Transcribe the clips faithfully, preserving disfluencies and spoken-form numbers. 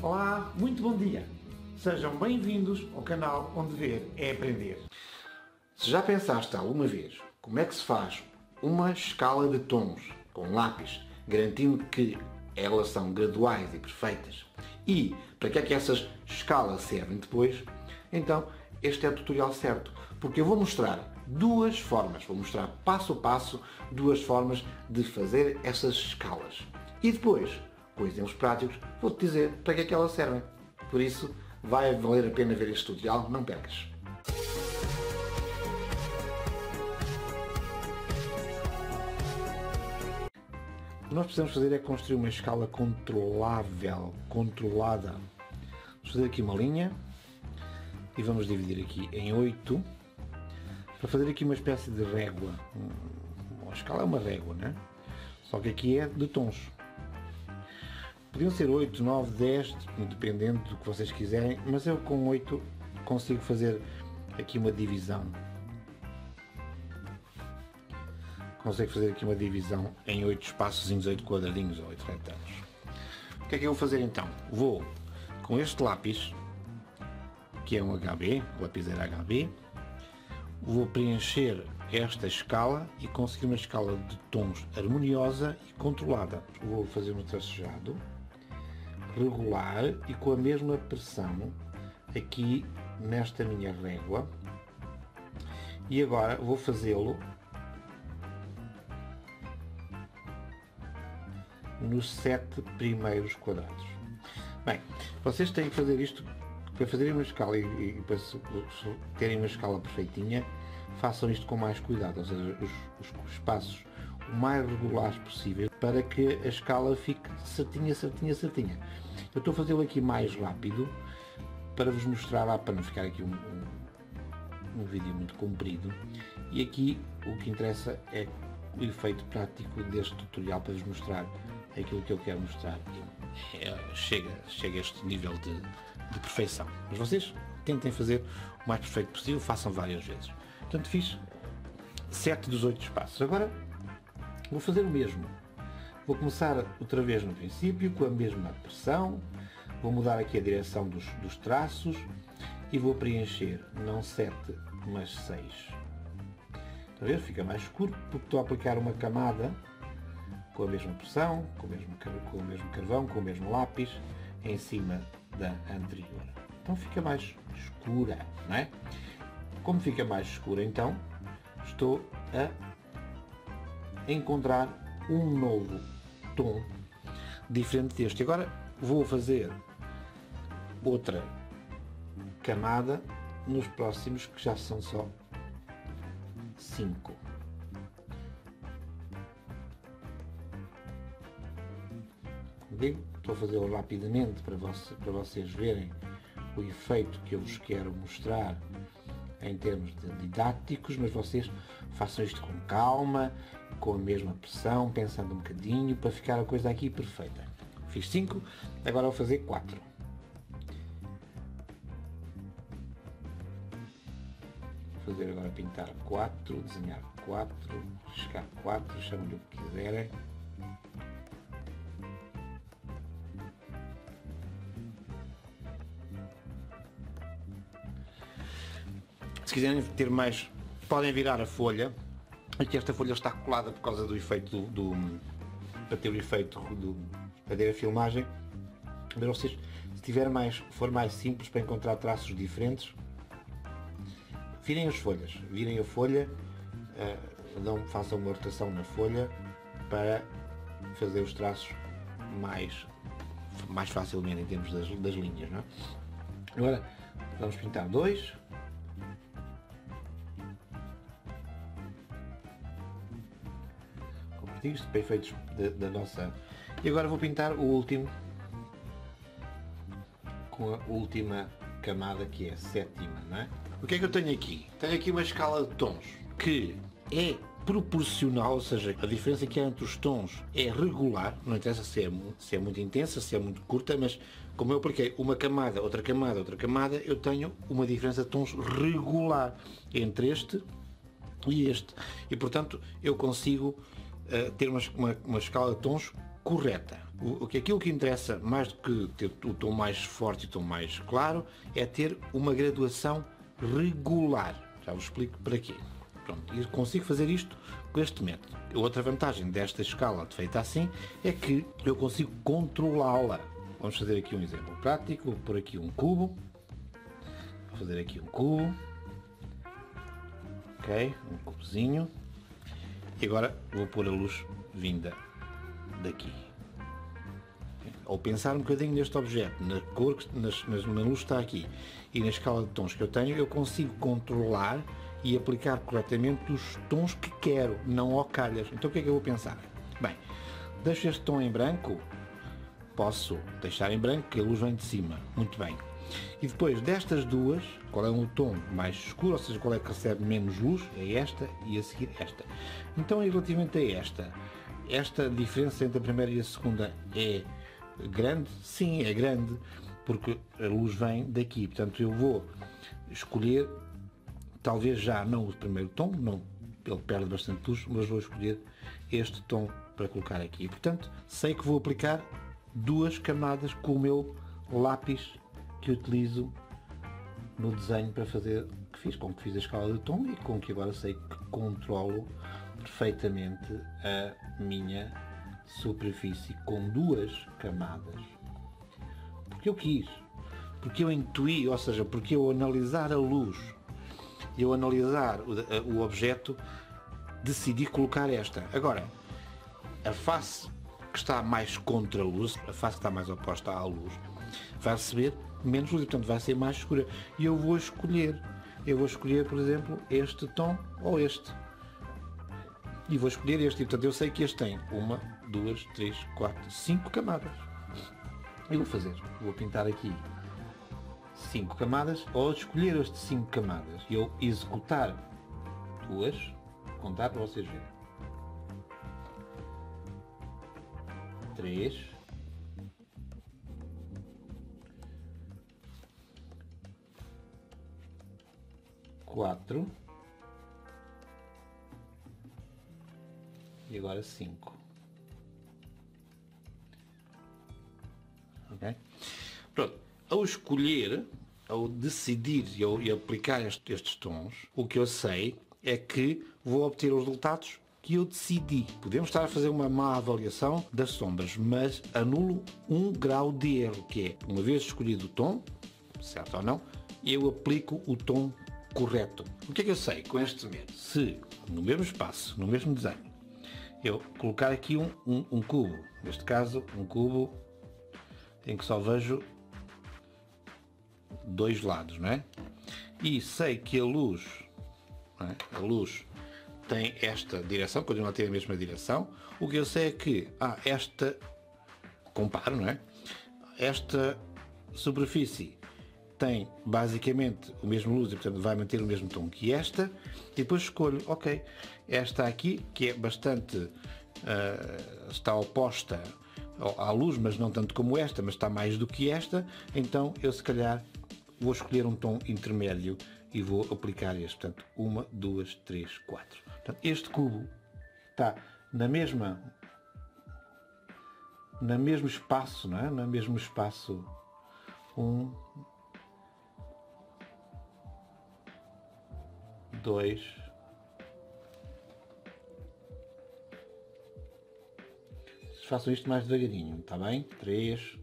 Olá, muito bom dia. Sejam bem-vindos ao canal onde ver é aprender. Se já pensaste alguma vez como é que se faz uma escala de tons com lápis, garantindo que elas são graduais e perfeitas, e para que é que essas escalas servem depois, então este é o tutorial certo, porque eu vou mostrar duas formas, vou mostrar passo a passo duas formas de fazer essas escalas. E depois, com exemplos práticos, vou-te dizer para que é que elas servem. Por isso, vai valer a pena ver este tutorial, não percas. O que nós precisamos fazer é construir uma escala controlável, controlada. Vamos fazer aqui uma linha e vamos dividir aqui em oito para fazer aqui uma espécie de régua. A escala é uma régua, né? Só que aqui é de tons. Podiam ser oito, nove, dez, dependendo do que vocês quiserem, mas eu com oito consigo fazer aqui uma divisão. Consigo fazer aqui uma divisão em oito espaçozinhos, oito quadradinhos ou oito retângulos. O que é que eu vou fazer então? Vou, com este lápis, que é um H B, lapiseira H B, vou preencher esta escala e conseguir uma escala de tons harmoniosa e controlada. Vou fazer um tracejado regular e com a mesma pressão aqui nesta minha régua, e agora vou fazê-lo nos sete primeiros quadrados. Bem, vocês têm que fazer isto para fazerem uma escala e, e para terem uma escala perfeitinha. Façam isto com mais cuidado, ou seja, os, os espaços o mais regulares possível para que a escala fique certinha, certinha, certinha. Eu estou a fazê-lo aqui mais rápido para vos mostrar, ah, para não ficar aqui um, um, um vídeo muito comprido, e aqui o que interessa é o efeito prático deste tutorial para vos mostrar aquilo que eu quero mostrar. É, chega, chega a este nível de, de perfeição. Mas vocês tentem fazer o mais perfeito possível, façam várias vezes. Portanto, fiz sete dos oito espaços. Agora vou fazer o mesmo. Vou começar outra vez no princípio, com a mesma pressão. Vou mudar aqui a direção dos, dos traços e vou preencher, não sete, mas seis. Está a ver? Fica mais escuro porque estou a aplicar uma camada com a mesma pressão, com o mesmo, com o mesmo carvão, com o mesmo lápis, em cima da anterior. Então fica mais escura, não é? Como fica mais escura, então, estou a encontrar um novo tom diferente deste. Agora vou fazer outra camada nos próximos, que já são só cinco. Como digo, estou a fazê-lo rapidamente para, você, para vocês verem o efeito que eu vos quero mostrar em termos de didáticos, mas vocês façam isto com calma, com a mesma pressão, pensando um bocadinho, para ficar a coisa aqui perfeita. Fiz cinco, agora vou fazer quatro. Vou fazer agora pintar quatro, desenhar quatro, riscar quatro, chamem-lhe o que quiserem. Se quiserem ter mais, podem virar a folha. Aqui esta folha está colada por causa do efeito do, do para ter o efeito do, para ter a filmagem. Mas vocês, se tiver mais, for mais simples para encontrar traços diferentes, virem as folhas, virem a folha, uh, dão, façam uma rotação na folha para fazer os traços mais, mais facilmente em termos das, das linhas, não é? Agora vamos pintar dois. Isto para efeitos da, da nossa. E agora vou pintar o último com a última camada, que é a sétima, não é? O que é que eu tenho aqui? Tenho aqui uma escala de tons que é proporcional, ou seja, a diferença que há entre os tons é regular, não interessa se é, se é muito intensa, se é muito curta, mas como eu apliquei uma camada, outra camada, outra camada, eu tenho uma diferença de tons regular entre este e este. E portanto eu consigo Uh, ter uma, uma, uma escala de tons correta. O, o que aquilo que interessa, mais do que ter o tom mais forte e o tom mais claro, é ter uma graduação regular. Já vos explico para quê. Pronto, e consigo fazer isto com este método. Outra vantagem desta escala feita assim é que eu consigo controlá-la. Vamos fazer aqui um exemplo prático. Vou pôr aqui um cubo. Vou fazer aqui um cubo. Ok, um cubozinho. E agora vou pôr a luz vinda daqui. Ao pensar um bocadinho neste objeto, na cor, nas, nas, na luz que está aqui e na escala de tons que eu tenho, eu consigo controlar e aplicar corretamente os tons que quero, não ao calhas. Então o que é que eu vou pensar? Bem, deixo este tom em branco, posso deixar em branco que a luz vem de cima, muito bem. E depois destas duas, qual é o tom mais escuro, ou seja, qual é que recebe menos luz, é esta e a seguir esta. Então relativamente a esta, esta diferença entre a primeira e a segunda é grande? Sim, é grande, porque a luz vem daqui, portanto eu vou escolher, talvez já não o primeiro tom, não, ele perde bastante luz, mas vou escolher este tom para colocar aqui. E, portanto, sei que vou aplicar duas camadas com o meu lápis que utilizo no desenho para fazer, que fiz, com que fiz a escala de tom e com que agora sei que controlo perfeitamente a minha superfície com duas camadas. Porque eu quis, porque eu intuí, ou seja, porque eu analisar a luz, eu analisar o, o objeto, decidi colocar esta. Agora, a face que está mais contra a luz, a face que está mais oposta à luz, vai receber menos luz e, portanto, vai ser mais escura. E eu vou escolher, eu vou escolher, por exemplo, este tom ou este. E vou escolher este, e, portanto, eu sei que este tem uma, duas, três, quatro, cinco camadas. Eu vou fazer, vou pintar aqui cinco camadas, ou escolher estas cinco camadas e eu executar duas, contar para vocês verem. Três, quatro e agora cinco. Ok? Pronto. Ao escolher, ao decidir e ao e aplicar este, estes tons, o que eu sei é que vou obter os resultados que eu decidi. Podemos estar a fazer uma má avaliação das sombras, mas anulo um grau de erro, que é, uma vez escolhido o tom, certo ou não, eu aplico o tom correto. O que é que eu sei com este método? Se no mesmo espaço, no mesmo desenho, eu colocar aqui um, um, um cubo, neste caso um cubo em que só vejo dois lados, não é? E sei que a luz, não é? A luz tem esta direção, continua a ter a mesma direção. O que eu sei é que ah, esta, comparo, não é? Esta superfície tem basicamente o mesmo luz e, portanto, vai manter o mesmo tom que esta. E depois escolho, ok, esta aqui, que é bastante, uh, está oposta à luz, mas não tanto como esta, mas está mais do que esta, então eu se calhar vou escolher um tom intermédio e vou aplicar este. Portanto, uma, duas, três, quatro. Portanto, este cubo está na mesma, no mesmo espaço, não é? No mesmo espaço. Um, dois, façam isto mais devagarinho, está bem? Três,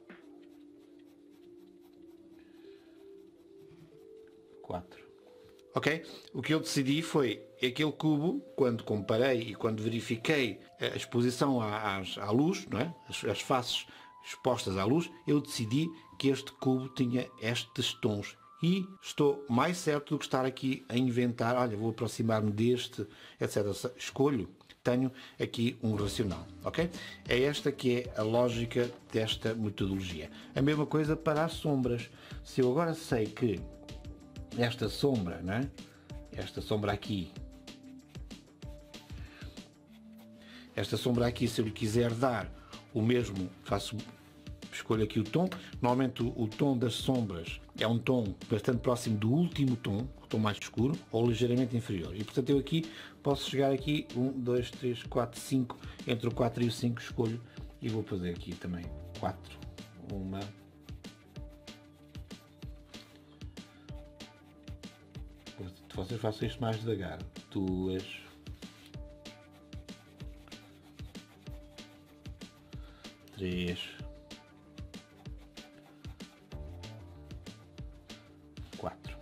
quatro. Ok? O que eu decidi foi aquele cubo, quando comparei e quando verifiquei a exposição à, à luz, não é? As, as faces expostas à luz, eu decidi que este cubo tinha estes tons. E estou mais certo do que estar aqui a inventar, olha, vou aproximar-me deste, etcétera. Escolho, tenho aqui um racional, ok? É esta que é a lógica desta metodologia. A mesma coisa para as sombras. Se eu agora sei que esta sombra, não é? Esta sombra aqui, esta sombra aqui, se eu lhe quiser dar o mesmo, faço, escolho aqui o tom. Normalmente o, o tom das sombras é um tom bastante próximo do último tom, o tom mais escuro, ou ligeiramente inferior. E portanto eu aqui posso chegar aqui, um, dois, três, quatro, cinco, entre o quatro e o cinco escolho E vou fazer aqui também quatro. Uma. Vocês façam isto mais devagar. Duas. Três. Quatro.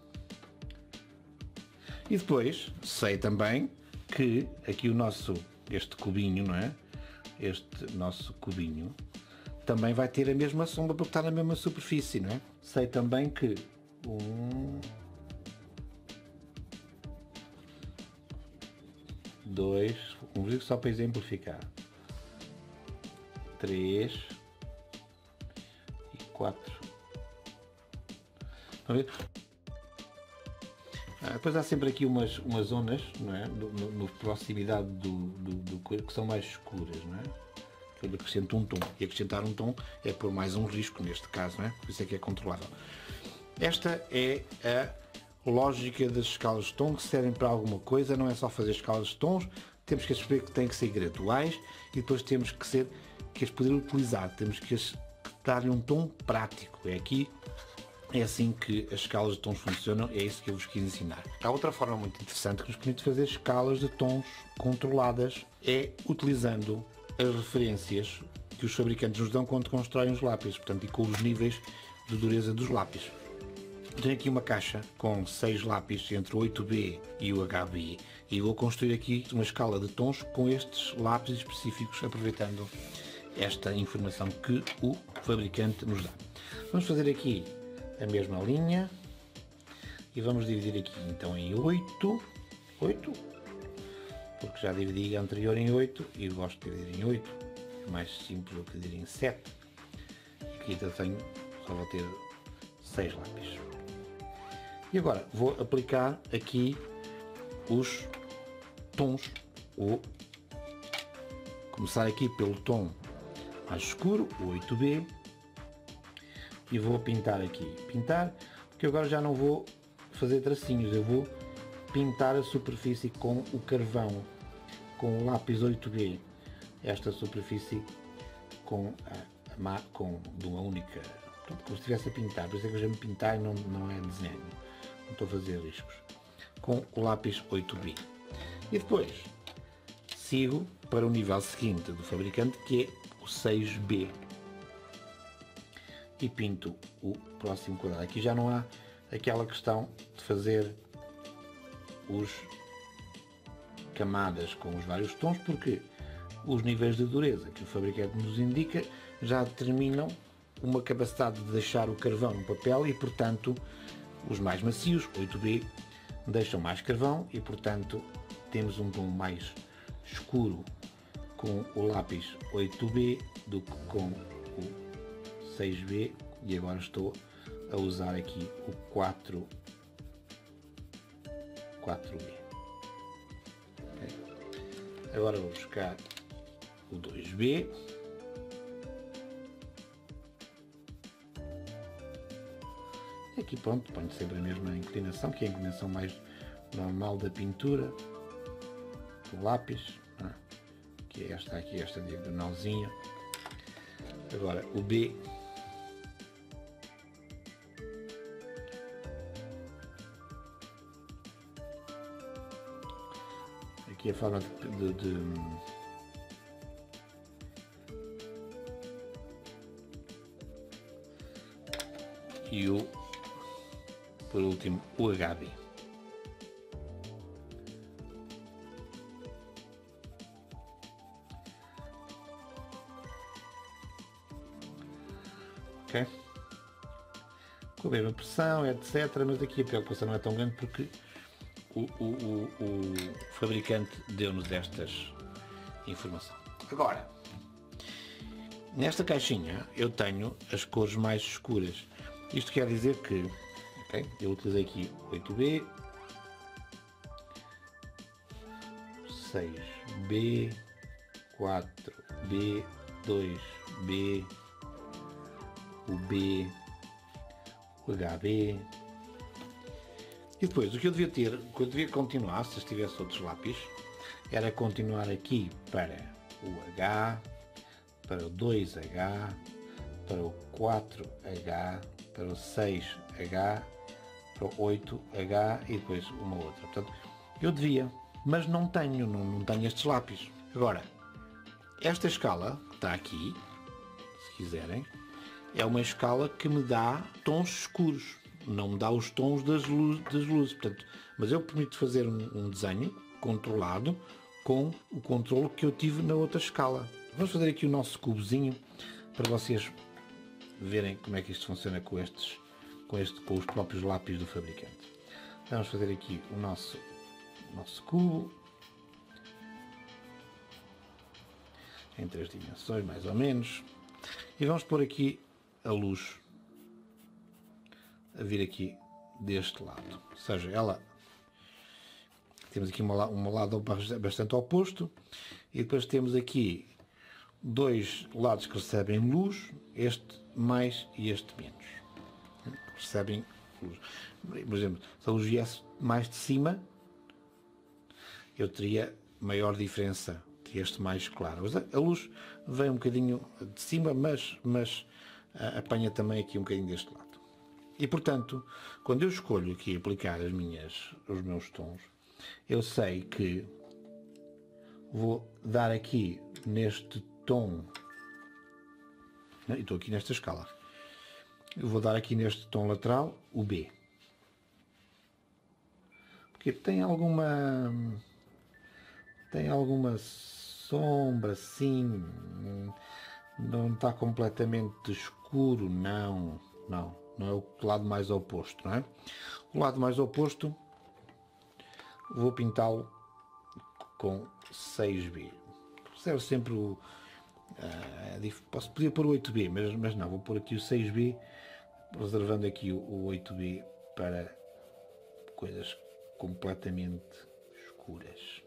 E depois sei também que aqui o nosso, este cubinho, não é? Este nosso cubinho também vai ter a mesma sombra porque está na mesma superfície, não é? Sei também que um, dois, vamos só para exemplificar, três e quatro. Estão a ver? Ah, depois há sempre aqui umas, umas zonas, não é? No, no, no proximidade do, do, do coelho que são mais escuras, não é? Eu acrescento um tom. E acrescentar um tom é por mais um risco neste caso, não é? Por isso é que é controlável. Esta é a lógica das escalas de tom que servem para alguma coisa, não é só fazer escalas de tons, temos que perceber que têm que ser graduais e depois temos que ser que as poder utilizar, temos que dar-lhe um tom prático. É aqui, é assim que as escalas de tons funcionam, é isso que eu vos quis ensinar. Há outra forma muito interessante que nos permite fazer escalas de tons controladas, é utilizando as referências que os fabricantes nos dão quando constroem os lápis, portanto, e com os níveis de dureza dos lápis. Tenho aqui uma caixa com seis lápis entre o oito B e o H B e vou construir aqui uma escala de tons com estes lápis específicos, aproveitando esta informação que o fabricante nos dá. Vamos fazer aqui a mesma linha e vamos dividir aqui então em oito, oito, porque já dividi a anterior em oito e gosto de dividir em oito, é mais simples do que dividir em sete. Aqui eu tenho, só vou ter seis lápis. E agora vou aplicar aqui os tons. Vou começar aqui pelo tom mais escuro, o oito B, e vou pintar aqui. Pintar, porque agora já não vou fazer tracinhos, eu vou pintar a superfície com o carvão, com o lápis oito B. Esta superfície com a, a com de uma única, como se estivesse a pintar, por isso é que eu já me pintar e não, não é desenho, não estou a fazer riscos, com o lápis oito B. E depois sigo para o nível seguinte do fabricante, que é o seis B, e pinto o próximo quadrado. Aqui já não há aquela questão de fazer os camadas com os vários tons, porque os níveis de dureza que o fabricante nos indica já determinam uma capacidade de deixar o carvão no papel e, portanto, os mais macios, oito B, deixam mais carvão e, portanto, temos um tom mais escuro com o lápis oito B do que com o seis B, e agora estou a usar aqui o quatro, quatro B. Okay. Agora vou buscar o dois B. E aqui pronto, ponho sempre a mesma inclinação, que é a inclinação mais normal da pintura do lápis, né? Que é esta aqui, esta diagonalzinha. Agora o B, aqui a forma de, de, de e o, por último, o H B. Ok? Com a mesma pressão, etcétera. Mas aqui a preocupação não é tão grande porque o, o, o, o fabricante deu-nos estas informações. Agora, nesta caixinha eu tenho as cores mais escuras. Isto quer dizer que, okay, eu utilizei aqui oito B, seis B, quatro B, dois B, o B, o H B. E depois, o que eu devia ter, o que eu devia continuar, se tivesse outros lápis, era continuar aqui para o H, para o dois H, para o quatro H, para o seis H, para o oito H e depois uma outra. Portanto, eu devia, mas não tenho, não, não tenho estes lápis. Agora, esta escala que está aqui, se quiserem, é uma escala que me dá tons escuros, não me dá os tons das, luz, das luzes. Portanto, mas eu permito fazer um, um desenho controlado com o controle que eu tive na outra escala. Vamos fazer aqui o nosso cubozinho para vocês verem como é que isto funciona com estes, com, este, com os próprios lápis do fabricante. Vamos fazer aqui o nosso, o nosso cubo em três dimensões, mais ou menos, e vamos pôr aqui a luz a vir aqui deste lado, ou seja, ela temos aqui uma, um lado bastante oposto e depois temos aqui dois lados que recebem luz, este mais e este menos, recebem luz. Por exemplo, se a luz viesse mais de cima, eu teria maior diferença, que este mais claro. A luz vem um bocadinho de cima, mas, mas apanha também aqui um bocadinho deste lado. E portanto, quando eu escolho aqui aplicar as minhas, os meus tons, eu sei que vou dar aqui neste tom, e estou aqui nesta escala, eu vou dar aqui neste tom lateral o B. Porque tem alguma, tem alguma sombra, sim, não está completamente escuro, não, não, não é o lado mais oposto, não é? O lado mais oposto vou pintá-lo com seis B. Serve sempre o... Uh, posso podia pôr o oito B, mas, mas não, vou pôr aqui o seis B, reservando aqui o, o oito B para coisas completamente escuras.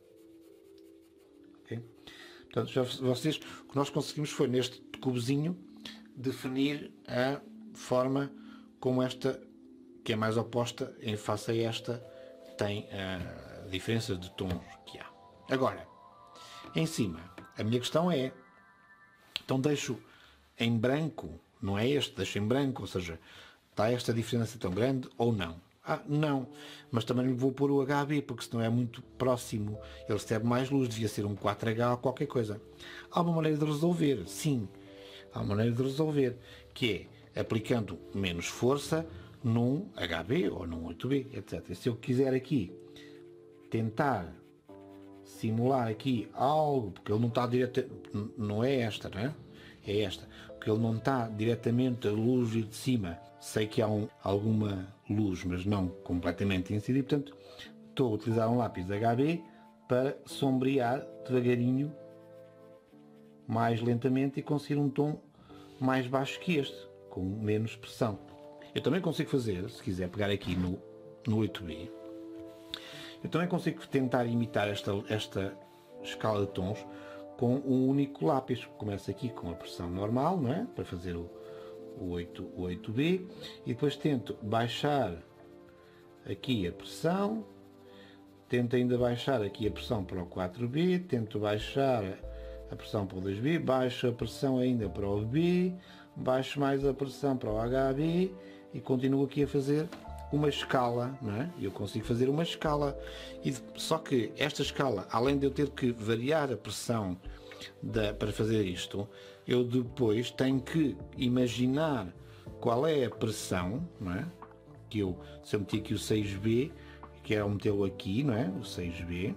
Ok? Portanto, já, vocês, o que nós conseguimos foi, neste cubozinho, definir a forma como esta, que é mais oposta em face a esta, tem a diferença de tons que há. Agora, em cima, a minha questão é, então deixo em branco, não é este, deixo em branco, ou seja, está esta diferença tão grande ou não? Ah, não, mas também vou pôr o H B, porque senão é muito próximo, ele recebe mais luz, devia ser um quatro H ou qualquer coisa. Há uma maneira de resolver, sim, há uma maneira de resolver, que é aplicando menos força num H B ou num oito B, etcétera. Se eu quiser aqui tentar simular aqui algo, porque ele não está direto, não é esta, não é? É esta, porque ele não está diretamente a luz vir de cima. Sei que há um, alguma luz, mas não completamente incidida, portanto estou a utilizar um lápis H B para sombrear devagarinho, mais lentamente, e conseguir um tom mais baixo que este, com menos pressão. Eu também consigo fazer, se quiser pegar aqui no, no oito B, eu também consigo tentar imitar esta, esta escala de tons com um único lápis. Começo aqui com a pressão normal, não é? Para fazer o, o, oito, o oito B, e depois tento baixar aqui a pressão, tento ainda baixar aqui a pressão para o quatro B, tento baixar a pressão para o dois B, baixo a pressão ainda para o B, baixo mais a pressão para o H B e continuo aqui a fazer uma escala, não é? Eu consigo fazer uma escala, e só que esta escala, além de eu ter que variar a pressão da, para fazer isto, eu depois tenho que imaginar qual é a pressão, não é? Que eu, se eu meter aqui o seis B, que é metê-lo aqui, não é? O seis B,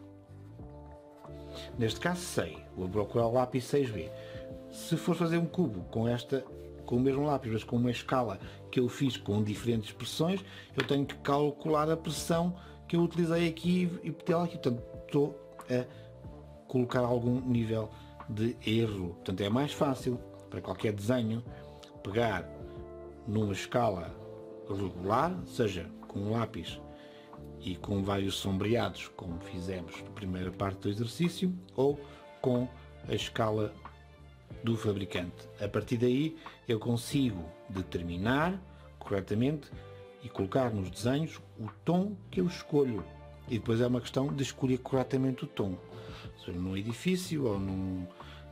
neste caso sei, vou procurar o lápis seis B. Se for fazer um cubo com esta, com o mesmo lápis, mas com uma escala que eu fiz com diferentes pressões, eu tenho que calcular a pressão que eu utilizei aqui e metê-la aqui. Portanto, estou a colocar algum nível de erro. Portanto, é mais fácil para qualquer desenho pegar numa escala regular, seja com um lápis e com vários sombreados, como fizemos na primeira parte do exercício, ou com a escala do fabricante. A partir daí eu consigo determinar corretamente e colocar nos desenhos o tom que eu escolho, e depois é uma questão de escolher corretamente o tom, seja num edifício ou num,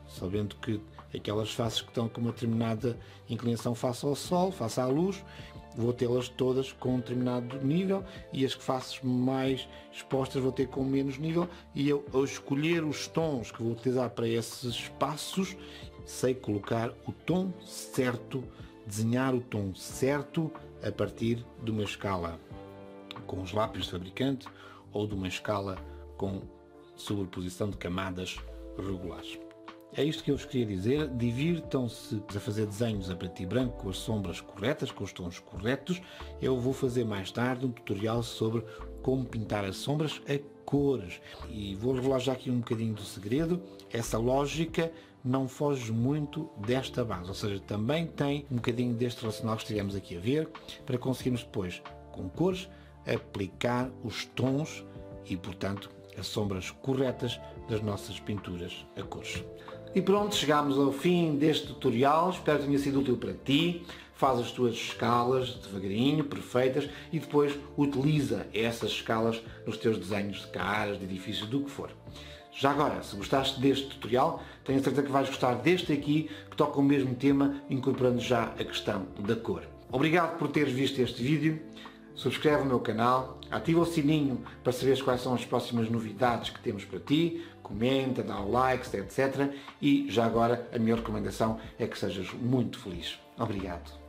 sabendo que aquelas faces que estão com uma determinada inclinação face ao sol, face à luz, vou tê-las todas com um determinado nível, e as faces mais expostas vou ter com menos nível, e eu, ao escolher os tons que vou utilizar para esses espaços, sei colocar o tom certo, desenhar o tom certo a partir de uma escala com os lápis de fabricante ou de uma escala com sobreposição de camadas regulares. É isto que eu vos queria dizer. Divirtam-se a fazer desenhos a preto e branco com as sombras corretas, com os tons corretos. Eu vou fazer mais tarde um tutorial sobre como pintar as sombras a cores. E vou revelar já aqui um bocadinho do segredo. Essa lógica não foge muito desta base, ou seja, também tem um bocadinho deste relacional que estivemos aqui a ver, para conseguirmos depois, com cores, aplicar os tons e, portanto, as sombras corretas das nossas pinturas a cores. E pronto, chegámos ao fim deste tutorial. Espero que tenha sido útil para ti. Faz as tuas escalas devagarinho, perfeitas, e depois utiliza essas escalas nos teus desenhos de caras, de edifícios, do que for. Já agora, se gostaste deste tutorial, tenho a certeza que vais gostar deste aqui, que toca o mesmo tema, incorporando já a questão da cor. Obrigado por teres visto este vídeo. Subscreve o meu canal, ativa o sininho para saberes quais são as próximas novidades que temos para ti, comenta, dá o like, etcétera. E já agora a minha recomendação é que sejas muito feliz. Obrigado.